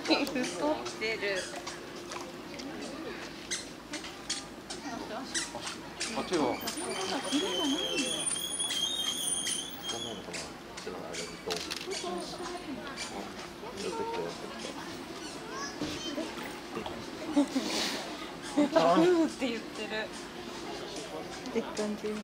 太ってる。 あっちは。 またフーって言ってる。って感じ。